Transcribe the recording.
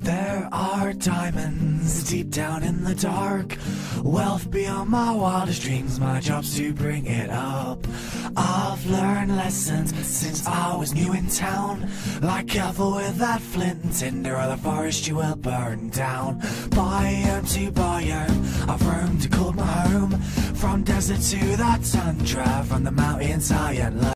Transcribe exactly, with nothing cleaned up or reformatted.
There are diamonds deep down in the dark, wealth beyond my wildest dreams, my job's to bring it up. I've learned lessons since I was new in town, like careful with that flint and tinder or the forest you will burn down. Biome to biome, I've roamed to call my home, from desert to the tundra, from the mountains high and low.